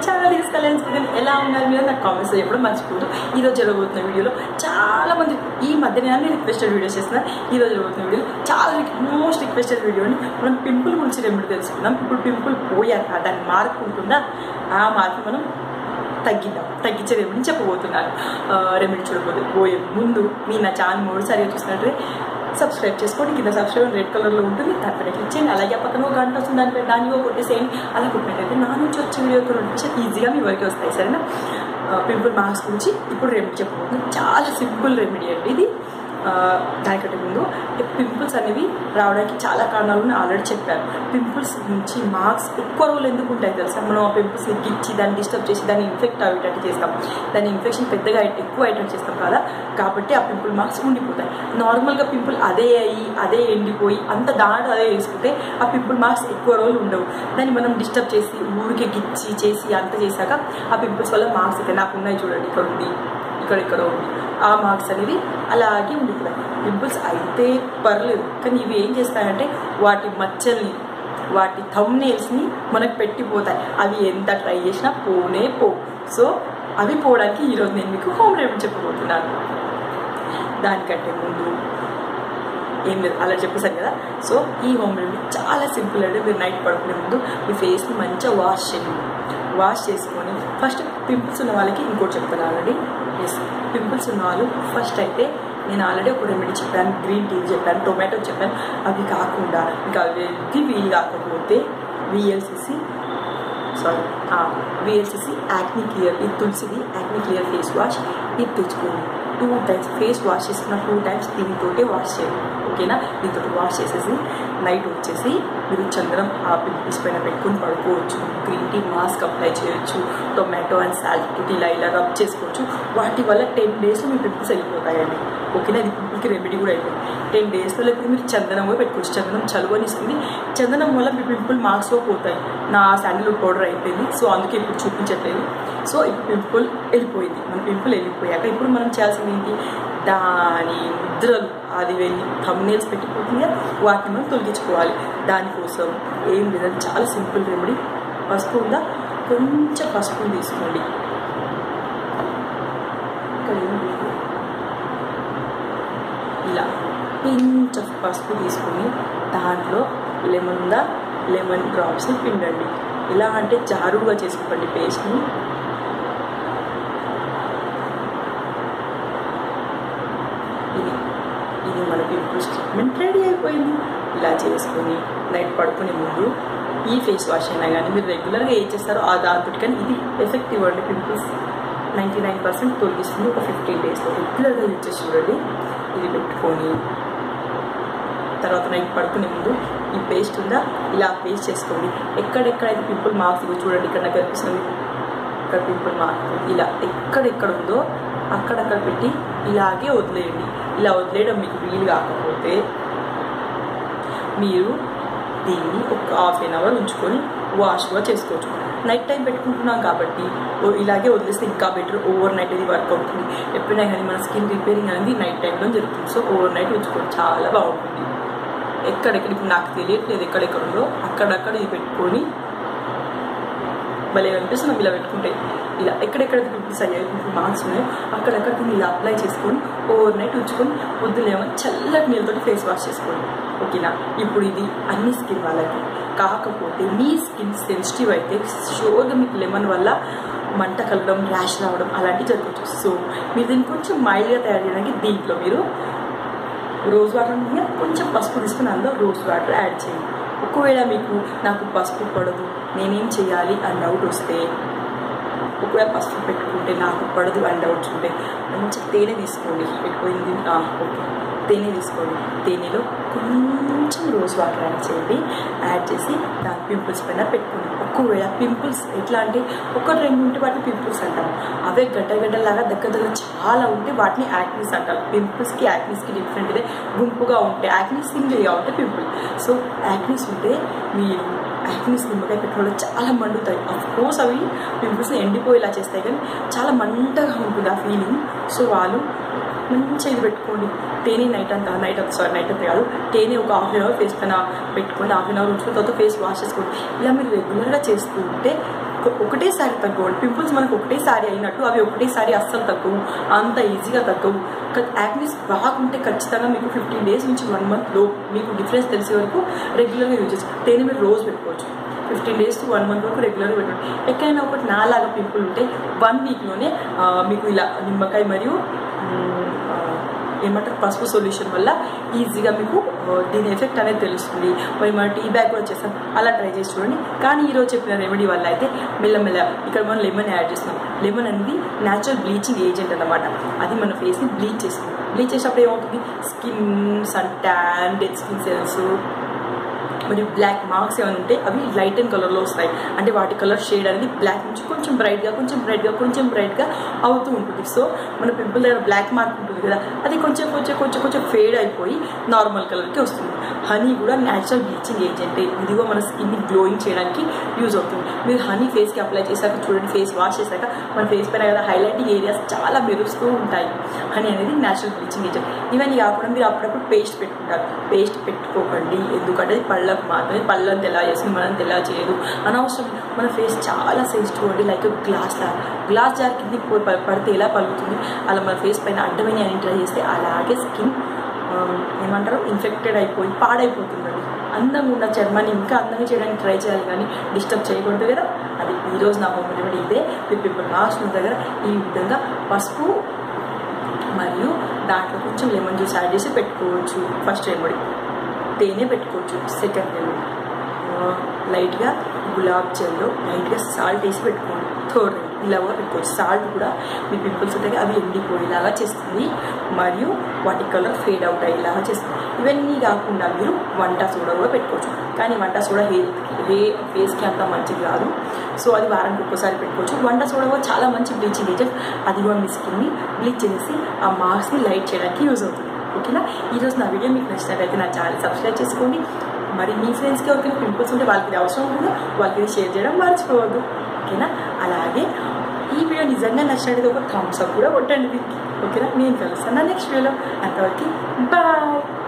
Channel తీసుకెళ్ళాను. ఎలా ఉన్నారు మీరు నాకు కామెంట్స్ చెప్పడం మర్చిపోదు. ఈరోజు జరగబోతున్న వీడియోలో చాలా మంది ఈ మధ్యనే రిక్వెస్టెడ్ వీడియోస్ చేస్తున్నారు. ఈరోజు జరగబోతున్న వీడియోలో చాలా మోస్ట్ రిక్వెస్టెడ్ వీడియోని మనం పింపుల్ గురించి రెమెడీ తెలుసుకుందాం. ఇప్పుడు పింపుల్ పోయాక దాన్ని మార్పు ఉంటుందా, ఆ మార్పు మనం తగ్గించే రెమెడీ చెప్పబోతున్నాను. రెమెడీ చూడబోయే ముందు మీరు నా ఛానల్ 3 సార్లు చూసినట్టే సబ్స్క్రైబ్ చేసుకోండి. కింద సబ్స్క్రైబ్ రెడ్ కలర్లో ఉంటుంది, దానిపైన క్లిక్ చేయండి. అలాగే పక్కన ఒక గంట వస్తుంది, దానిలో కొట్టేసేయండి. అలా కొట్టినట్టయితే నా నుంచి వచ్చే వీడియో నోటిఫికేషన్ ఈజీగా మీ వరకు వస్తాయి. సరేనా? పింపుల్ మార్క్స్ గురించి ఇప్పుడు రెమెడీ చెప్పబోతున్నాను. చాలా సింపుల్ రెమెడీ అండి ఇది. దానికంటే ముందు పింపుల్స్ అనేవి రావడానికి చాలా కారణాలు ఆల్రెడీ చెప్పాను. పింపుల్స్ నుంచి మార్క్స్ ఎక్కువ రోజులు ఎందుకు ఉంటాయి తెలుసా? మనం ఆ పింపుల్స్ని గిచ్చి దాన్ని డిస్టర్బ్ చేసి దాన్ని ఇన్ఫెక్ట్ అయ్యేటట్టు చేస్తాం. దాన్ని ఇన్ఫెక్షన్ పెద్దగా ఎక్కువ అయ్యేటట్టు చేస్తాం కదా, కాబట్టి ఆ పింపుల్ మార్క్స్ ఉండిపోతాయి. నార్మల్గా పింపుల్ అదే ఎండిపోయి అంత దాంట్లో అదే వేసుకుంటే ఆ పింపుల్ మార్క్స్ ఎక్కువ రోజులు ఉండవు. దాన్ని మనం డిస్టర్బ్ చేసి ఊరికే గిచ్చి చేసి అంత చేశాక ఆ పింపుల్స్ వల్ల మార్క్స్ అయితే నాకు ఉన్నాయి చూడండి, ఇక్కడ ఉంది, ఇక్కడ ఉంది, ఆ మార్క్స్ అనేవి అలాగే ఉండిపోతాయి. పింపుల్స్ అయితే పర్లేదు, కానీ ఇవి ఏం చేస్తాయంటే వాటి మచ్చల్ని, వాటి థంబ్నెయిల్స్ని మనకు పెట్టిపోతాయి. అవి ఎంత ట్రై చేసినా పోవు. సో అవి పోవడానికి ఈరోజు నేను మీకు హోమ్ రెమెడీ చెప్పబోతున్నాను. దానికంటే ముందు ఏం లేదు, అలా చెప్పేసాను కదా. సో ఈ హోమ్ రెమెడీ చాలా సింపుల్ అండి. మీరు నైట్ పడుకునే ముందు మీ ఫేస్ని మంచిగా వాష్ చేసుకొని, ఫస్ట్ పింపుల్స్ ఉన్న వాళ్ళకి ఇంకోటి చెప్తాను ఆల్రెడీ. పింపుల్స్ ఉన్న వాళ్ళు ఫస్ట్ అయితే నేను ఆల్రెడీ ఒక రెమెడీ చెప్పాను, గ్రీన్ టీ చెప్పాను, టొమాటో చెప్పాను. అవి కాకుండా ఇంకా అవి వీలు కాకపోతే VLCC యాక్ని క్లియర్, ఇది తులసిది యాక్ని క్లియర్ ఫేస్ వాష్, ఇది తెచ్చుకోండి. 2 times ఫేస్ వాష్ చేసుకున్న 2 times దీనితోటే వాష్ చేయండి. ఓకేనా? దీంతో వాష్ చేసేసి నైట్ వచ్చేసి మీరు చందనం ఆ పింపుల్స్ పైన పెట్టుకుని పడుకోవచ్చు. గ్రీన్ టీ మాస్క్ అప్లై చేయొచ్చు. టొమాటో అండ్ సాల్ట్ తోటి ఇలా రబ్ చేసుకోవచ్చు. వాటి వల్ల 10 daysలో మీ పింపుల్స్ వెళ్ళిపోతాయండి. ఓకేనా? ఇది పింపుల్కి రెమెడీ కూడా అయిపోయింది. 10 daysలో లేకపోతే మీరు చందనం కూడా పెట్టుకోవచ్చు. చందనం చలువని ఇస్తుంది. చందనం వల్ల మీ పింపుల్ మార్క్స్లో పోతాయి. నా శాండిల్వుడ్ పౌడర్ అయిపోయింది, సో అందుకే ఇప్పుడు చూపించట్లేదు. సో ఇప్పుడు పింపుల్ వెళ్ళిపోయింది. మన పింపుల్ వెళ్ళిపోయాక ఇప్పుడు మనం చేయాల్సింది ఏంటి? దాని ముద్రలు అది వెళ్ళి థంబ్నెయిల్స్ పెట్టిపోతుంది, వాటిని మనం తొలగించుకోవాలి. దానికోసం ఏం లేదంటే చాలా సింపుల్ రెమెడీ. పసుపు ఉందా? కొంచెం పసుపు తీసుకోండి. ఇలా పించ్ ఆఫ్ పసుపు తీసుకొని దాంట్లో లెమన్ డ్రాప్స్ని పిండండి. ఎలా అంటే జారుగా చేసుకోండి పేస్ట్ని. ఇది మన పింపుల్స్ ట్రీట్మెంట్ రెడీ అయిపోయింది. ఇలా చేసుకొని నైట్ పడుకునే ముందు ఈ ఫేస్ వాష్ అయినా కానీ మీరు రెగ్యులర్గా ఏం చేస్తారో ఆ దాంతో, కానీ ఇది ఎఫెక్టివ్ అండి. పింపుల్స్ 99% తొలగిస్తుంది. ఒక 15 daysలో రెగ్యులర్గా యూజ్ చేసి చూడండి. ఇది పెట్టుకొని తర్వాత నైట్ పడుకునే ముందు ఈ పేస్ట్ ఉందా, ఇలా పేస్ట్ చేసుకోండి. ఎక్కడెక్కడైతే పింపుల్ మార్క్స్ చూడండి, ఇక్కడ నాకు కనిపిస్తుంది, ఇక్కడ పింపుల్ మార్క్ ఇలా ఎక్కడెక్కడ ఉందో అక్కడక్కడ పెట్టి ఇలాగే వదిలేయండి. ఇలా వదిలేయడం మీకు వీలు కాకపోతే మీరు దీన్ని ఒక 1/2 hour ఉంచుకొని వాష్ కూడా చేసుకోవచ్చు. నైట్ టైం పెట్టుకుంటున్నాం కాబట్టి ఇలాగే వదిలేస్తే ఇంకా బెటర్. ఓవర్ నైట్ ఇది వర్క్ అవుతుంది. ఎప్పుడైనా కానీ మన స్కిన్ రిపేరింగ్ అనేది నైట్ టైంలో జరుగుతుంది. సో ఓవర్ నైట్ ఉంచుకోండి, చాలా బాగుంటుంది. ఎక్కడెక్కడ ఇప్పుడు నాకు తెలియట్లేదు ఎక్కడెక్కడ ఉందో అక్కడక్కడ ఇది పెట్టుకొని భలే అనిపిస్తుంది. ఇలా పెట్టుకుంటే ఇలా ఎక్కడెక్కడ పింపుల్స్ అయ్యాయి, పింపుల్ మార్క్స్ ఉన్నాయో అక్కడక్కడ దీన్ని ఇలా అప్లై చేసుకొని ఓవర్ నైట్ ఉంచుకొని పొద్దులేమో చల్లటి నీళ్ళతో ఫేస్ వాష్ చేసుకోండి. ఓకేనా? ఇప్పుడు ఇది అన్ని స్కిన్ వాళ్ళకి. కాకపోతే మీ స్కిన్ సెన్సిటివ్ అయితే షోర్గా మీకు లెమన్ వల్ల మంట కలగడం, ర్యాష్ రావడం అలాంటివి జరగవచ్చు. సో మీరు దీన్ని కొంచెం మైల్డ్గా తయారు చేయడానికి దీంట్లో మీరు రోజ్ వాటర్ మీద కొంచెం పసుపు తీసుకుని అందులో రోజ్ వాటర్ యాడ్ చేయండి. ఒకవేళ మీకు నాకు పసుపు పడదు, నేనేం చేయాలి అని డౌట్ వస్తే, ఒకవేళ పసుపు పెట్టుకుంటే నాకు పడదు అని డౌట్స్ ఉంటే మంచి తేనె తీసుకోండి. పెట్టుకోయింది ఓకే, తేనె తీసుకోండి. తేనెలో కొంచెం రోజ్ వాటర్ యాడ్ చేయండి. యాడ్ చేసి దాని పింపుల్స్ పైన పెట్టుకోండి. ఒకవేళ పింపుల్స్ ఎట్లా అంటే 1-2 ఉంటే వాటిని పింపుల్స్ అంటాం. అవే గడ్డలాగా దగ్గర చాలా ఉంటే వాటిని యాక్నీస్ అంటారు. పింపుల్స్కి యాక్నీస్కి డిఫరెంట్ ఇదే. గుంపుగా ఉంటే యాక్నీ, సింగిల్గా ఉంటే పింపుల్. సో యాక్నీస్ ఉంటే మీరు యాక్నీస్ నిమ్మకాయ పెట్టుకోవడం చాలా మండుతాయి. అఫ్కోర్స్ అవి పింపుల్స్ని ఎండిపోయేలా చేస్తాయి, కానీ చాలా మంటగా ఉంటుంది ఆ ఫీలింగ్. సో వాళ్ళు మంచిగా ఇది పెట్టుకోండి. తేనె నైట్ అంతా కాదు, తేనె ఒక 1/2 hour ఫేస్ పైన పెట్టుకోండి. 1/2 hour ఉంచుకుని తర్వాత ఫేస్ వాష్ చేసుకోండి. ఇలా మీరు రెగ్యులర్గా చేస్తూ ఉంటే ఒకటేసారి తగ్గవు. పింపుల్స్ మనకు ఒకటేసారి అయినట్టు అవి ఒకటేసారి అస్సలు తగ్గవు, అంత ఈజీగా తగ్గవు. యాక్నీస్ బాగుంటే ఖచ్చితంగా మీకు 15 days నుంచి 1 month మీకు డిఫరెన్స్ తెలిసే వరకు రెగ్యులర్గా యూజ్ చేసి తేనె మీరు రోజు పెట్టుకోవచ్చు. 15 days to 1 month వరకు రెగ్యులర్గా పెట్టుకోండి. ఎక్కడైనా ఒకటి నాలాగా పింపుల్ ఉంటే 1 weekలోనే మీకు ఇలా నిమ్మకాయ మరియు ఏమంటారు పసుపు సొల్యూషన్ వల్ల ఈజీగా మీకు దీని ఎఫెక్ట్ అనేది తెలుస్తుంది. మరి మన టీ బ్యాగ్ కూడా చేస్తాం, అలా ట్రై చేసి చూడండి. కానీ ఈరోజు చెప్పిన రెమెడీ వల్ల అయితే మెల్లమెల్ల ఇక్కడ మనం లెమన్ యాడ్ చేస్తున్నాం. లెమన్ అనేది న్యాచురల్ బ్లీచింగ్ ఏజెంట్ అన్నమాట. అది మన ఫేస్ని బ్లీచ్ చేస్తుంది. బ్లీచ్ చేసినప్పుడు ఏమవుతుంది, skin sun tan, dead skin cells మరియు బ్లాక్ మార్క్స్ ఏమైనా ఉంటే అవి లైట్ అండ్ కలర్లో వస్తాయి. అంటే వాటి కలర్ షేడ్ అనేది బ్లాక్ నుంచి కొంచెం బ్రైట్గా అవుతూ ఉంటుంది. సో మన పింపుల్ దగ్గర బ్లాక్ మార్క్ ఉంటుంది కదా, అది కొంచెం ఫేడ్ అయిపోయి నార్మల్ కలర్కి వస్తుంది. హనీ కూడా న్యాచురల్ బ్లీచింగ్ ఏజెంట్. ఇదిగో మన స్కిన్ని గ్లోయింగ్ చేయడానికి యూజ్ అవుతుంది. మీరు హనీ ఫేస్కి అప్లై చేశాక చూడండి, ఫేస్ వాష్ చేశాక మన ఫేస్ పైన కదా హైలైటింగ్ ఏరియాస్ చాలా మెరుస్తూ ఉంటాయి. హనీ అనేది న్యాచురల్ బ్లీచింగ్ ఏజెంట్. ఇవన్నీ కాకుండా మీరు అప్పుడప్పుడు పేస్ట్ పెట్టుకుంటారు. పేస్ట్ పెట్టుకోకండి, ఎందుకంటే పళ్ళకు మాత్రమే, పళ్ళని తెలా చేసి మనం తెలా చేయదు, అనవసరం. మన ఫేస్ చాలా సెన్సిటివ్ అండి, లైక్ గ్లాస్ జార్ కిందకి పడితే ఎలా పలుకుతుంది అలా మన ఫేస్ పైన అడ్డమైన ఎంటర్ చేస్తే అలాగే స్కిన్ ఏమంటారు ఇన్ఫెక్టెడ్ అయిపోయి పాడైపోతుందండి. అందంగా ఉన్న చర్మాన్ని ఇంకా అందంగా చేయడానికి ట్రై చేయాలి, కానీ డిస్టర్బ్ చేయకూడదు కదా. అది ఈరోజు నా హోమ్ రెమెడీ ఇదే. పింపుల్ మార్క్స్ ఉన్న దగ్గర ఈ విధంగా పసుపు మరియు దాంట్లో కొంచెం లెమన్ జ్యూస్ యాడ్ చేసి పెట్టుకోవచ్చు. ఫస్ట్ రెమెడీ తేనె పెట్టుకోవచ్చు. సెకండ్ రెమెడీ లైట్గా గులాబ్ జల్లో లైట్గా సాల్ట్ వేసి పెట్టుకోండి. థర్డ్ రెమెడీ ఇలా కూడా పెట్టుకోవచ్చు. సాల్ట్ కూడా మీ పింపుల్స్ ఉంటాయి అవి ఎండిపోయేలాగా చేస్తుంది మరియు వాటి కలర్ ఫేడ్ అవుట్ అయ్యేలాగా చేస్తుంది. ఇవన్నీ కాకుండా మీరు వంట సోడా కూడా పెట్టుకోవచ్చు. కానీ వంట సోడా ఫేస్కి అంత మంచిది కాదు. సో అది వారానికి ఒక్కసారి పెట్టుకోవచ్చు. వంట సోడా కూడా చాలా మంచి బ్లీచింగ్ ఏజెంట్. అది కూడా మీ స్కిన్ని బ్లీచ్ చేసి ఆ మార్క్స్ని లైట్ చేయడానికి యూజ్ అవుతుంది. ఓకేనా. ఈరోజు నా వీడియో మీకు నచ్చినట్లయితే నా ఛానల్ సబ్స్క్రైబ్ చేసుకోండి. మరి మీ ఫ్రెండ్స్కి ఎవరికైనా పింపుల్స్ ఉంటే వాళ్ళకి అవసరం ఉంటుందో వాళ్ళకి షేర్ చేయడం మర్చిపోవద్దు. ఓకేనా. అలాగే ఈ వీడియో నిజంగా నచ్చినట్లయితే ఒక థమ్స్ అప్ కూడా కొట్టండి దీనికి. ఓకేనా. నేను కలుస్తాను నా నెక్స్ట్ వీడియోలో. అంతవరకు బాయ్.